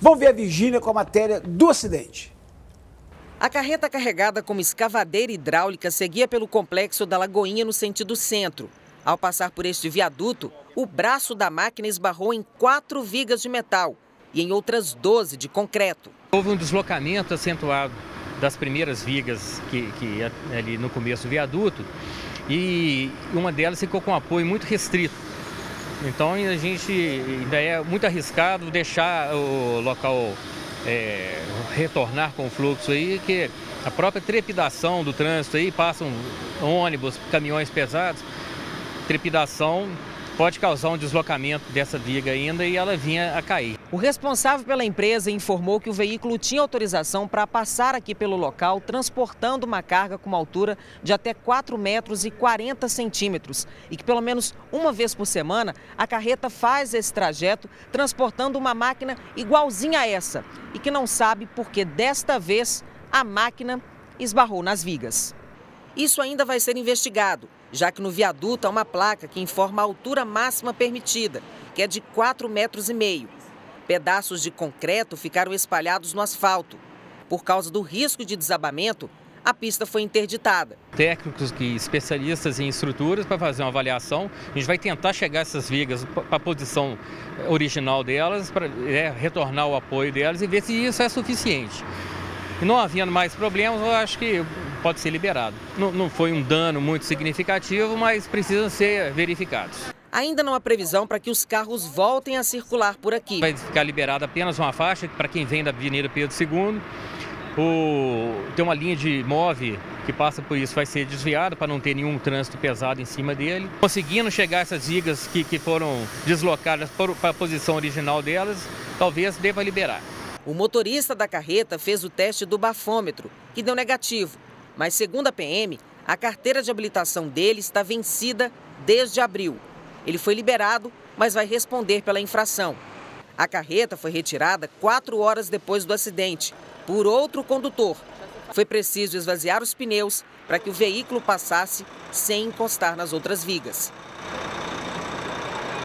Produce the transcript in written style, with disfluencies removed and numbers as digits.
Vamos ver a Virgínia com a matéria do acidente. A carreta carregada como escavadeira hidráulica seguia pelo complexo da Lagoinha no sentido centro. Ao passar por este viaduto, o braço da máquina esbarrou em 4 vigas de metal e em outras 12 de concreto. Houve um deslocamento acentuado das primeiras vigas que ali no começo do viaduto e uma delas ficou com apoio muito restrito. Então a gente ainda é muito arriscado deixar o local retornar com o fluxo aí, que a própria trepidação do trânsito aí, passam ônibus, caminhões pesados, trepidação pode causar um deslocamento dessa viga ainda e ela vinha a cair. O responsável pela empresa informou que o veículo tinha autorização para passar aqui pelo local, transportando uma carga com uma altura de até 4,40 metros e que pelo menos uma vez por semana a carreta faz esse trajeto transportando uma máquina igualzinha a essa e que não sabe por que desta vez a máquina esbarrou nas vigas. Isso ainda vai ser investigado, já que no viaduto há uma placa que informa a altura máxima permitida, que é de 4,5 metros. Pedaços de concreto ficaram espalhados no asfalto. Por causa do risco de desabamento, a pista foi interditada. Técnicos especialistas em estruturas para fazer uma avaliação, a gente vai tentar chegar essas vigas para a posição original delas, para retornar o apoio delas e ver se isso é suficiente. E não havendo mais problemas, eu acho que pode ser liberado. Não foi um dano muito significativo, mas precisam ser verificados. Ainda não há previsão para que os carros voltem a circular por aqui. Vai ficar liberada apenas uma faixa para quem vem da Avenida Pedro II. Tem uma linha de MOVE que passa por isso, vai ser desviada para não ter nenhum trânsito pesado em cima dele. Conseguindo chegar essas vigas que foram deslocadas para a posição original delas, talvez deva liberar. O motorista da carreta fez o teste do bafômetro, que deu negativo. Mas, segundo a PM, a carteira de habilitação dele está vencida desde abril. Ele foi liberado, mas vai responder pela infração. A carreta foi retirada 4 horas depois do acidente, por outro condutor. Foi preciso esvaziar os pneus para que o veículo passasse sem encostar nas outras vigas.